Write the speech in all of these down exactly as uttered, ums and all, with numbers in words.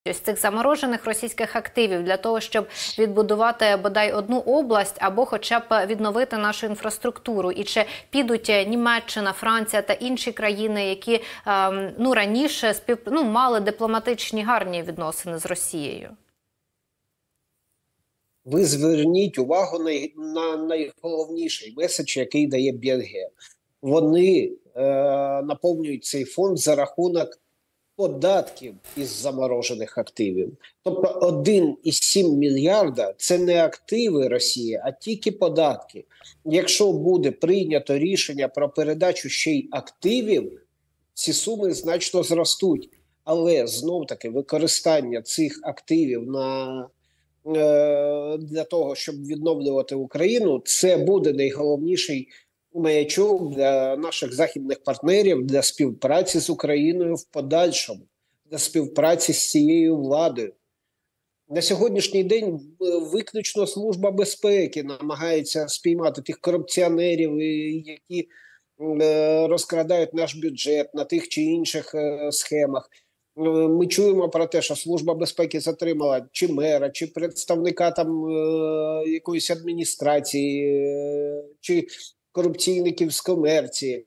Ось цих заморожених російських активів для того, щоб відбудувати бодай одну область або хоча б відновити нашу інфраструктуру? І чи підуть Німеччина, Франція та інші країни, які ну, раніше спів... ну, мали дипломатичні гарні відносини з Росією? Ви зверніть увагу на, на найголовніший меседж, який дає Бельгія. Вони е, наповнюють цей фонд за рахунок податків із заморожених активів. Тобто один цілих сім мільярда – це не активи Росії, а тільки податки. Якщо буде прийнято рішення про передачу ще й активів, ці суми значно зростуть. Але знов-таки використання цих активів на, е, для того, щоб відновлювати Україну, це буде найголовніший маячок для наших західних партнерів, для співпраці з Україною в подальшому, для співпраці з цією владою. На сьогоднішній день виключно Служба безпеки намагається спіймати тих корупціонерів, які розкрадають наш бюджет на тих чи інших схемах. Ми чуємо про те, що Служба безпеки затримала чи мера, чи представника там якоїсь адміністрації, чи корупційників з комерції.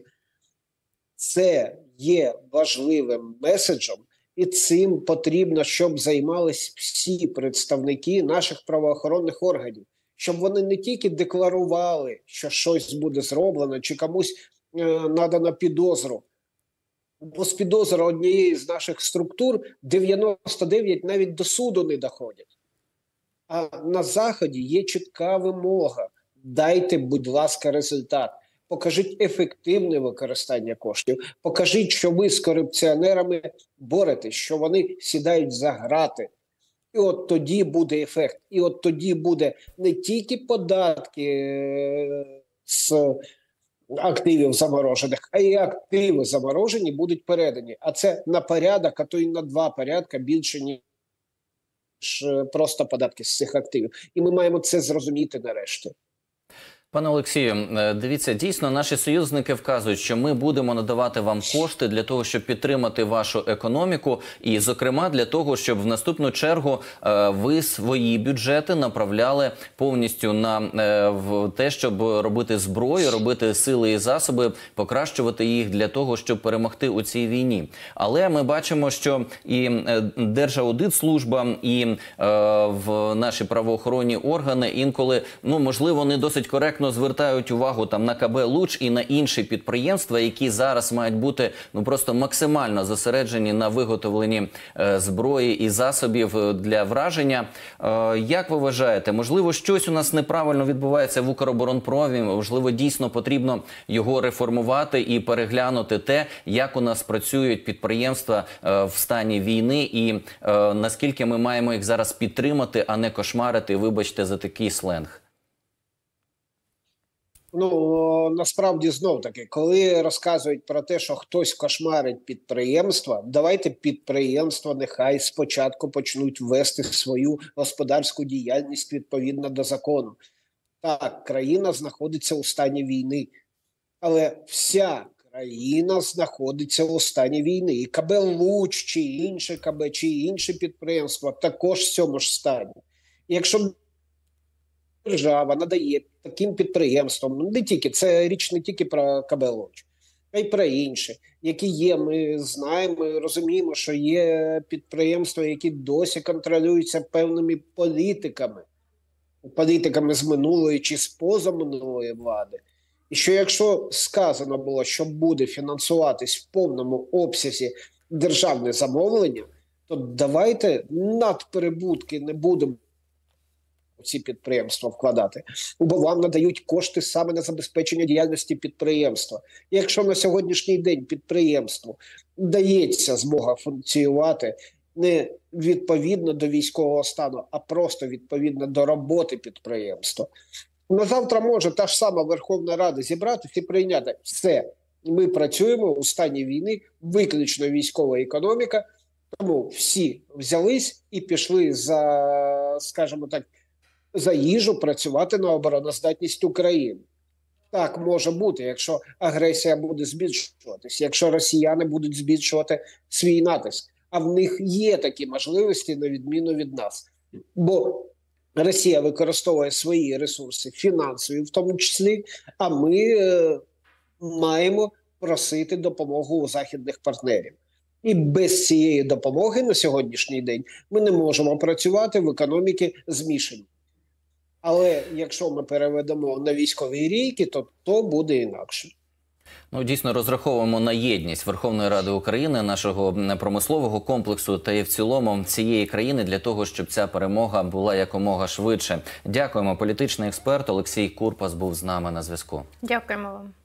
Це є важливим меседжем, і цим потрібно, щоб займались всі представники наших правоохоронних органів. Щоб вони не тільки декларували, що щось буде зроблено, чи комусь е, надано підозру. Бо з підозри однієї з наших структур дев'яносто дев'ять навіть до суду не доходять. А на Заході є чітка вимога. Дайте, будь ласка, результат. Покажіть ефективне використання коштів. Покажіть, що ви з корупціонерами боретесь, що вони сідають за грати. І от тоді буде ефект. І от тоді буде не тільки податки з активів заморожених, а й активи заморожені будуть передані. А це на порядок, а то й на два порядка більше, ніж просто податки з цих активів. І ми маємо це зрозуміти нарешті. Пане Олексію, дивіться, дійсно, наші союзники вказують, що ми будемо надавати вам кошти для того, щоб підтримати вашу економіку і, зокрема, для того, щоб в наступну чергу ви свої бюджети направляли повністю на в те, щоб робити зброю, робити сили і засоби, покращувати їх для того, щоб перемогти у цій війні. Але ми бачимо, що і Держаудитслужба, і е, в наші правоохоронні органи інколи, ну, можливо, не досить коректно звертають увагу там на КБ «Луч» і на інші підприємства, які зараз мають бути ну просто максимально зосереджені на виготовленні е, зброї і засобів для враження. Е, як ви вважаєте, можливо, щось у нас неправильно відбувається в «Укроборонпромі», можливо, дійсно потрібно його реформувати і переглянути те, як у нас працюють підприємства е, в стані війни і е, наскільки ми маємо їх зараз підтримати, а не кошмарити, вибачте за такий сленг? Ну, насправді, знов-таки, коли розказують про те, що хтось кошмарить підприємства, давайте підприємства нехай спочатку почнуть вести свою господарську діяльність відповідно до закону. Так, країна знаходиться у стані війни, але вся країна знаходиться у стані війни. І КБ «Луч», чи інше КБ, чи інші підприємства також в цьому ж стані. І якщо держава надає таким підприємствам, не тільки, це річ не тільки про КБ «Луч», а й про інші, які є, ми знаємо, ми розуміємо, що є підприємства, які досі контролюються певними політиками, політиками з минулої чи з позаминулої влади. І що якщо сказано було, що буде фінансуватись в повному обсязі державне замовлення, то давайте надперебутки не будемо ці підприємства вкладати, бо вам надають кошти саме на забезпечення діяльності підприємства. І якщо на сьогоднішній день підприємству дається змога функціонувати не відповідно до військового стану, а просто відповідно до роботи підприємства, на завтра може та ж сама Верховна Рада зібратися і прийняти все. Ми працюємо у стані війни, виключно військова економіка, тому всі взялись і пішли за, скажімо так, за їжу працювати на обороноздатність України. Так може бути, якщо агресія буде збільшуватись, якщо росіяни будуть збільшувати свій натиск. А в них є такі можливості, на відміну від нас. Бо Росія використовує свої ресурси, фінансові в тому числі, а ми е, маємо просити допомогу у західних партнерів. І без цієї допомоги на сьогоднішній день ми не можемо працювати в економіці змішані. Але якщо ми переведемо на військові рейки, то, то буде інакше. Ну, дійсно, розраховуємо на єдність Верховної Ради України, нашого промислового комплексу та і в цілому цієї країни для того, щоб ця перемога була якомога швидше. Дякуємо. Політичний експерт Олексій Курпас був з нами на зв'язку. Дякуємо вам.